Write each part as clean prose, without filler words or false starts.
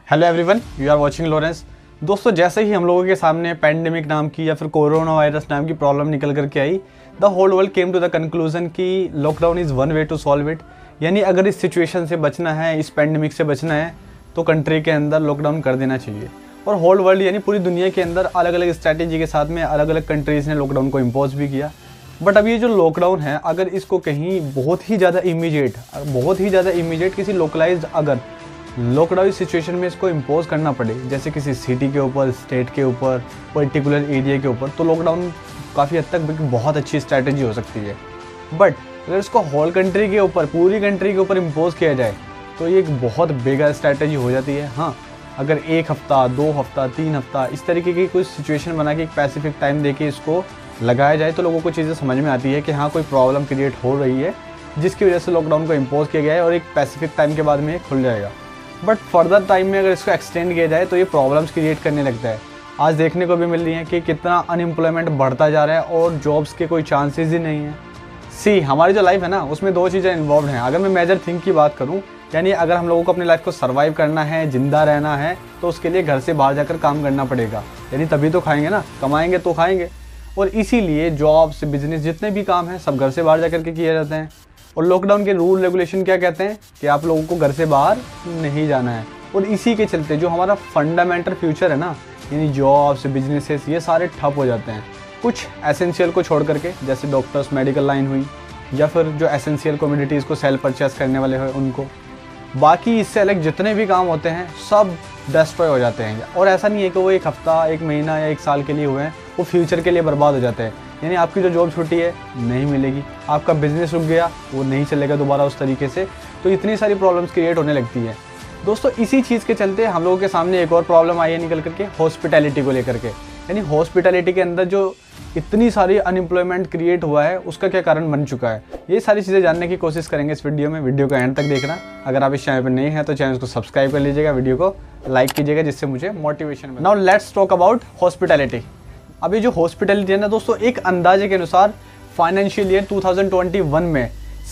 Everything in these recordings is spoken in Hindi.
Hello everyone, you are watching Lawrence. दोस्तों, जैसे ही हम लोगों के सामने पैंडेमिक नाम की या फिर कोरोना वायरस नाम की प्रॉब्लम निकल करके आई, the whole world came to the conclusion कि lockdown is one way to solve it. यानी अगर इस सिचुएशन से बचना है, इस पैंडेमिक से बचना है, तो कंट्री के अंदर लॉकडाउन कर देना चाहिए। और होल वर्ल्ड यानी पूरी दुनिया के अंदर अलग अलग स्ट्रैटेजी के साथ में अलग अलग कंट्रीज़ ने लॉकडाउन को इम्पोज भी किया। बट अब ये जो लॉकडाउन है, अगर इसको कहीं बहुत ही ज़्यादा इमीडिएट किसी लोकलाइज्ड अगर लॉकडाउन सिचुएशन में इसको इम्पोज करना पड़े, जैसे किसी सिटी के ऊपर, स्टेट के ऊपर, पर्टिकुलर एरिया के ऊपर, तो लॉकडाउन काफ़ी हद तक बहुत अच्छी स्ट्रैटेजी हो सकती है। बट अगर इसको होल कंट्री के ऊपर, पूरी कंट्री के ऊपर इम्पोज किया जाए, तो ये एक बहुत बेगा स्ट्रैटेजी हो जाती है। हाँ, अगर 1 हफ्ता, 2 हफ्ता, 3 हफ्ता इस तरीके की कोई सिचुएशन बना के एक पैसिफिक टाइम दे के इसको लगाया जाए, तो लोगों को चीज़ें समझ में आती है कि हाँ, कोई प्रॉब्लम क्रिएट हो रही है जिसकी वजह से लॉकडाउन को इम्पोज किया गया है और एक पैसिफिक टाइम के बाद में ये खुल जाएगा। बट फर्दर टाइम में अगर इसको एक्सटेंड किया जाए तो ये प्रॉब्लम्स क्रिएट करने लगता है। आज देखने को भी मिल रही है कि कितना अनएम्प्लॉयमेंट बढ़ता जा रहा है और जॉब्स के कोई चांसेस ही नहीं है। हमारी जो लाइफ है ना, उसमें 2 चीज़ें इन्वॉल्व हैं। अगर मैं मेजर थिंग की बात करूं, यानी अगर हम लोगों को अपनी लाइफ को सर्वाइव करना है, जिंदा रहना है, तो उसके लिए घर से बाहर जाकर काम करना पड़ेगा। यानी तभी तो खाएंगे ना, कमाएंगे तो खाएंगे। और इसीलिए जॉब्स, बिजनेस, जितने भी काम हैं सब घर से बाहर जाकर के किए जाते हैं। और लॉकडाउन के रूल रेगुलेशन क्या कहते हैं कि आप लोगों को घर से बाहर नहीं जाना है। और इसी के चलते जो हमारा फंडामेंटल फ्यूचर है ना, यानी जॉब्स, बिजनेसेस, ये सारे ठप हो जाते हैं। कुछ एसेंशियल को छोड़ करके, जैसे डॉक्टर्स, मेडिकल लाइन हुई, या फिर जो एसेंशियल कम्युनिटीज़ को सेल परचेस करने वाले हैं उनको। बाकी इससे अलग जितने भी काम होते हैं सब डिस्ट्रॉय हो जाते हैं। और ऐसा नहीं है कि वो 1 हफ्ता, 1 महीना या 1 साल के लिए हुए हैं, वो फ्यूचर के लिए बर्बाद हो जाते हैं। यानी आपकी जो जॉब छुट्टी है नहीं मिलेगी, आपका बिजनेस रुक गया, वो नहीं चलेगा दोबारा उस तरीके से। तो इतनी सारी प्रॉब्लम्स क्रिएट होने लगती है। दोस्तों, इसी चीज़ के चलते हम लोगों के सामने एक और प्रॉब्लम आई है निकल करके, हॉस्पिटैलिटी को लेकर के। यानी हॉस्पिटैलिटी के अंदर जो इतनी सारी अनएम्प्लॉयमेंट क्रिएट हुआ है, उसका क्या कारण बन चुका है, ये सारी चीज़ें जानने की कोशिश करेंगे इस वीडियो में। वीडियो का एंड तक देखना। अगर आप इस चैनल पर नए हैं तो चैनल को सब्सक्राइब कर लीजिएगा, वीडियो को लाइक कीजिएगा, जिससे मुझे मोटिवेशन मिले। Now let's talk about hospitality. अभी जो हॉस्पिटैलिटी है ना दोस्तों, एक अंदाजे के अनुसार फाइनेंशियल ईयर 2021 में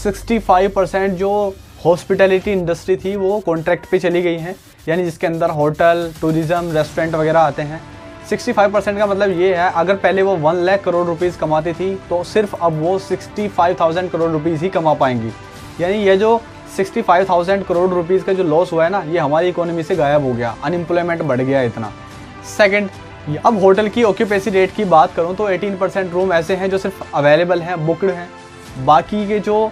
65% जो हॉस्पिटैलिटी इंडस्ट्री थी वो कॉन्ट्रैक्ट पे चली गई हैं। यानी जिसके अंदर होटल, टूरिज़्म, रेस्टोरेंट वगैरह आते हैं। 65% का मतलब ये है, अगर पहले वो 1 लाख करोड़ रुपीज़ कमाती थी, तो सिर्फ अब वो 65,000 करोड़ रुपीज़ ही कमा पाएंगी। यानी ये जो 65,000 करोड़ रुपीज़ का जो लॉस हुआ है ना, ये हमारी इकोनॉमी से गायब हो गया, अनएम्प्लॉयमेंट बढ़ गया इतना। सेकंड, अब होटल की ऑक्यूपेंसी रेट की बात करूं तो 18% रूम ऐसे हैं जो सिर्फ अवेलेबल हैं, बुकड हैं। बाकी के जो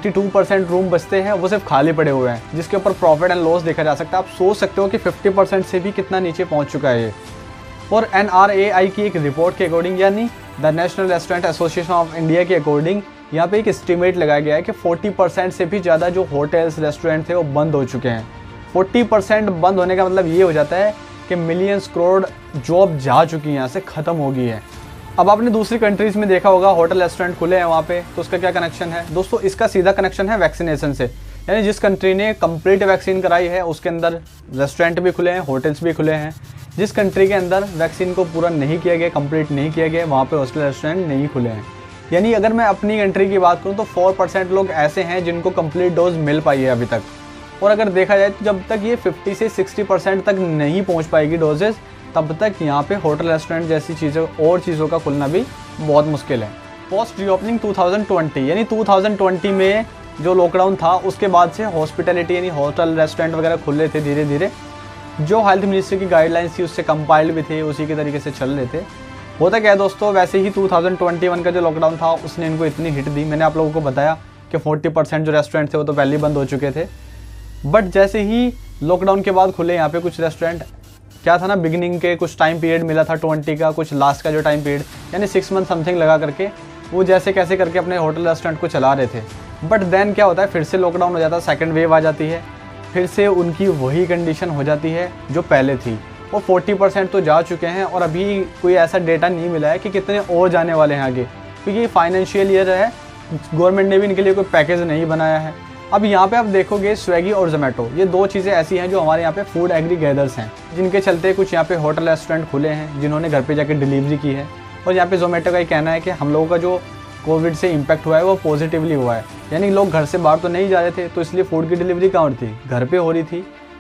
82% रूम बचते हैं वो सिर्फ खाली पड़े हुए हैं, जिसके ऊपर प्रॉफिट एंड लॉस देखा जा सकता है। आप सोच सकते हो कि 50% से भी कितना नीचे पहुंच चुका है ये। और NRAI की एक रिपोर्ट के अकॉर्डिंग, यानी the national restaurant association of India के अकॉर्डिंग, यहाँ पे एक एस्टिमेट लगाया गया है कि 40% से भी ज़्यादा जो होटल्स, रेस्टोरेंट थे वो बंद हो चुके हैं। 40% बंद होने का मतलब ये हो जाता है कि मिलियंस करोड़ जॉब जा चुकी हैं, यहाँ से ख़त्म हो गई है। अब आपने दूसरी कंट्रीज़ में देखा होगा, होटल, रेस्टोरेंट खुले हैं वहाँ पे, तो उसका क्या कनेक्शन है दोस्तों? इसका सीधा कनेक्शन है वैक्सीनेशन से। यानी जिस कंट्री ने कंप्लीट वैक्सीन कराई है उसके अंदर रेस्टोरेंट भी खुले हैं, होटल्स भी खुले हैं। जिस कंट्री के अंदर वैक्सीन को पूरा नहीं किया गया, कंप्लीट नहीं किया गया, वहाँ पे होटल, रेस्टोरेंट नहीं खुले हैं। यानी अगर मैं अपनी कंट्री की बात करूँ तो 4% लोग ऐसे हैं जिनको कंप्लीट डोज मिल पाई है अभी तक। और अगर देखा जाए तो जब तक ये 50 से 60% तक नहीं पहुंच पाएगी डोजेस, तब तक यहाँ पे होटल, रेस्टोरेंट जैसी चीज़ों और चीज़ों का खुलना भी बहुत मुश्किल है। पोस्ट रीओपनिंग 2020, यानी 2020 में जो लॉकडाउन था उसके बाद से हॉस्पिटैलिटी यानी होटल, रेस्टोरेंट वगैरह खुले थे धीरे धीरे। जो हेल्थ मिनिस्ट्री की गाइडलाइंस थी उससे कंपाइल्ड भी थे, उसी के तरीके से चल रहे थे। होता क्या है दोस्तों, वैसे ही 2021 का जो लॉकडाउन था उसने इनको इतनी हिट दी। मैंने आप लोगों को बताया कि 40% जो रेस्टोरेंट थे वो तो पहले ही बंद हो चुके थे। बट जैसे ही लॉकडाउन के बाद खुले यहाँ पे कुछ रेस्टोरेंट, क्या था ना, बिगिनिंग के कुछ टाइम पीरियड मिला था 20 का, कुछ लास्ट का जो टाइम पीरियड, यानी 6 मंथ समथिंग लगा करके वो जैसे कैसे करके अपने होटल, रेस्टोरेंट को चला रहे थे। बट देन क्या होता है, फिर से लॉकडाउन हो जाता है, सेकंड वेव आ जाती है, फिर से उनकी वही कंडीशन हो जाती है जो पहले थी। वो 40% तो जा चुके हैं और अभी कोई ऐसा डेटा नहीं मिला है कि कितने और जाने वाले हैं आगे, क्योंकि फाइनेंशियल ईयर है, गवर्नमेंट ने भी इनके लिए कोई पैकेज नहीं बनाया है। अब यहाँ पे आप देखोगे स्विगी और जोमेटो, ये 2 चीज़ें ऐसी हैं जो हमारे यहाँ पे फूड एग्रीगेटर्स हैं, जिनके चलते कुछ यहाँ पे होटल, रेस्टोरेंट खुले हैं जिन्होंने घर पे जाके डिलीवरी की है। और यहाँ पे जोमेटो का ही कहना है कि हम लोगों का जो कोविड से इम्पैक्ट हुआ है वो पॉजिटिवली हुआ है। यानी लोग घर से बाहर तो नहीं जा रहे थे, तो इसलिए फूड की डिलीवरी कहाँ हो रही थी, घर पे हो रही थी।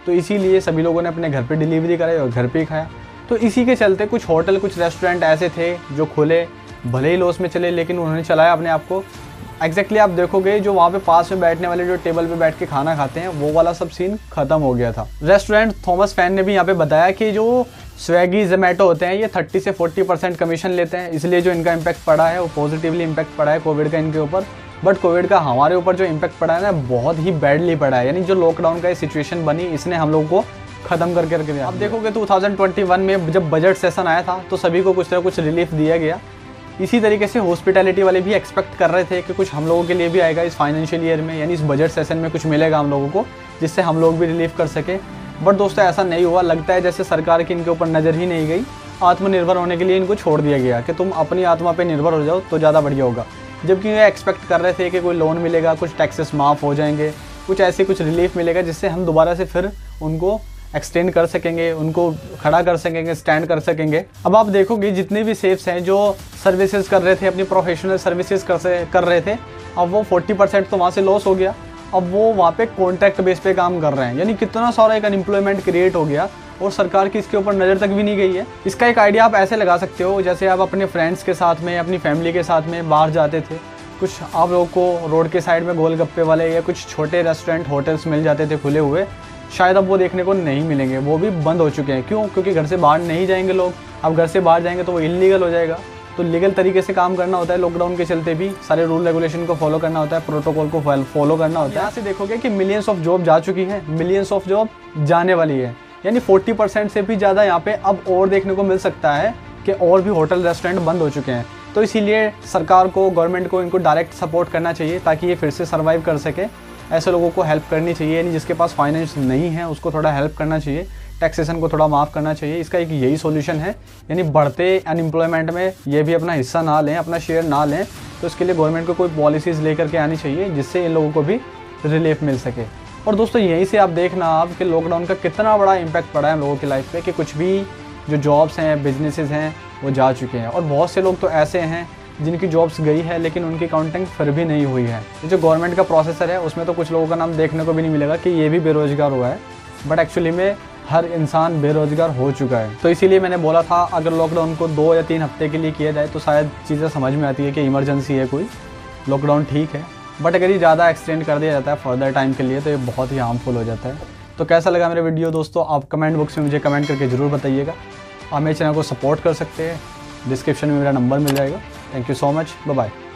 तो इसीलिए सभी लोगों ने अपने घर पे डिलीवरी कराई और घर पे ही खाया। तो इसी के चलते कुछ होटल, कुछ रेस्टोरेंट ऐसे थे जो खुले, भले ही लॉस में चले, लेकिन उन्होंने चलाया अपने आप को। एग्जैक्टली आप देखोगे जो वहाँ पे पास में बैठने वाले जो टेबल पे बैठ के खाना खाते हैं, वो वाला सब सीन खत्म हो गया था। रेस्टोरेंट थॉमस फैन ने भी यहाँ पे बताया कि जो स्विगी, जोमेटो होते हैं, ये 30 से 40% कमीशन लेते हैं, इसलिए जो इनका इम्पैक्ट पड़ा है वो पॉजिटिवली इम्पैक्ट पड़ा है कोविड का इनके ऊपर। बट कोविड का हमारे ऊपर जो इम्पैक्ट पड़ा है ना, बहुत ही बैडली पड़ा है। यानी जो लॉकडाउन का सिचुएशन बनी, इसने हम लोगों को खत्म करके रख दिया। अब देखोगे 2021 में जब बजट सेशन आया था तो सभी को कुछ ना कुछ रिलीफ दिया गया। इसी तरीके से हॉस्पिटैलिटी वाले भी एक्सपेक्ट कर रहे थे कि कुछ हम लोगों के लिए भी आएगा इस फाइनेंशियल ईयर में, यानी इस बजट सेशन में कुछ मिलेगा हम लोगों को, जिससे हम लोग भी रिलीफ कर सकें। बट दोस्तों ऐसा नहीं हुआ। लगता है जैसे सरकार की इनके ऊपर नज़र ही नहीं गई। आत्मनिर्भर होने के लिए इनको छोड़ दिया गया कि तुम अपनी आत्मा पर निर्भर हो जाओ तो ज़्यादा बढ़िया होगा। जबकि ये एक्सपेक्ट कर रहे थे कि कोई लोन मिलेगा, कुछ टैक्सेस माफ़ हो जाएंगे, कुछ ऐसे कुछ रिलीफ मिलेगा जिससे हम दोबारा से फिर उनको एक्सटेंड कर सकेंगे, उनको खड़ा कर सकेंगे, स्टैंड कर सकेंगे। अब आप देखोगे जितने भी सेफ्स हैं जो सर्विसेज कर रहे थे, अपनी प्रोफेशनल सर्विसेज कर रहे थे, अब वो 40% तो वहाँ से लॉस हो गया। अब वो वहाँ पे कॉन्ट्रैक्ट बेस पे काम कर रहे हैं। यानी कितना सारा एक अनएम्प्लॉयमेंट क्रिएट हो गया और सरकार की इसके ऊपर नज़र तक भी नहीं गई है। इसका एक आइडिया आप ऐसे लगा सकते हो, जैसे आप अपने फ्रेंड्स के साथ में, अपनी फैमिली के साथ में बाहर जाते थे, कुछ आप लोगों को रोड के साइड में गोलगप्पे वाले या कुछ छोटे रेस्टोरेंट, होटल्स मिल जाते थे खुले हुए। शायद अब वो देखने को नहीं मिलेंगे, वो भी बंद हो चुके हैं। क्यों? क्योंकि घर से बाहर नहीं जाएंगे लोग। अब घर से बाहर जाएंगे तो वो इलीगल हो जाएगा। तो लीगल तरीके से काम करना होता है। लॉकडाउन के चलते भी सारे रूल रेगुलेशन को फॉलो करना होता है, प्रोटोकॉल को फॉलो करना होता है। यहाँ से देखोगे कि मिलियंस ऑफ जॉब जा चुकी है, मिलियंस ऑफ जॉब जाने वाली है। यानी 40% से भी ज़्यादा यहाँ पे अब और देखने को मिल सकता है कि और भी होटल, रेस्टोरेंट बंद हो चुके हैं। तो इसीलिए सरकार को, गवर्नमेंट को इनको डायरेक्ट सपोर्ट करना चाहिए ताकि ये फिर से सर्वाइव कर सके। ऐसे लोगों को हेल्प करनी चाहिए। यानी जिसके पास फाइनेंस नहीं है उसको थोड़ा हेल्प करना चाहिए, टैक्सेशन को थोड़ा माफ़ करना चाहिए। इसका एक यही सॉल्यूशन है। यानी बढ़ते अनएम्प्लॉयमेंट में ये भी अपना हिस्सा ना लें, अपना शेयर ना लें। तो इसके लिए गवर्नमेंट को कोई पॉलिसीज़ लेकर के आनी चाहिए जिससे इन लोगों को भी रिलीफ मिल सके। और दोस्तों यहीं से आप देखना आप कि लॉकडाउन का कितना बड़ा इम्पैक्ट पड़ा है हम लोगों की लाइफ पे, कि कुछ भी जो जॉब्स हैं, बिजनेसेस हैं, वो जा चुके हैं। और बहुत से लोग तो ऐसे हैं जिनकी जॉब्स गई है लेकिन उनकी काउंटिंग फिर भी नहीं हुई है। जो गवर्नमेंट का प्रोसेसर है उसमें तो कुछ लोगों का नाम देखने को भी नहीं मिलेगा कि ये भी बेरोजगार हुआ है। बट एक्चुअली में हर इंसान बेरोजगार हो चुका है। तो इसीलिए मैंने बोला था अगर लॉकडाउन को 2 या 3 हफ्ते के लिए किया जाए तो शायद चीज़ें समझ में आती है कि इमरजेंसी है कोई, लॉकडाउन ठीक है। बट अगर ये ज़्यादा एक्सटेंड कर दिया जाता है फर्दर टाइम के लिए तो ये बहुत ही हार्मफुल हो जाता है। तो कैसा लगा मेरा वीडियो दोस्तों, आप कमेंट बॉक्स में मुझे कमेंट करके ज़रूर बताइएगा। आप मेरे चैनल को सपोर्ट कर सकते हैं, डिस्क्रिप्शन में मेरा नंबर मिल जाएगा। Thank you so much, bye bye.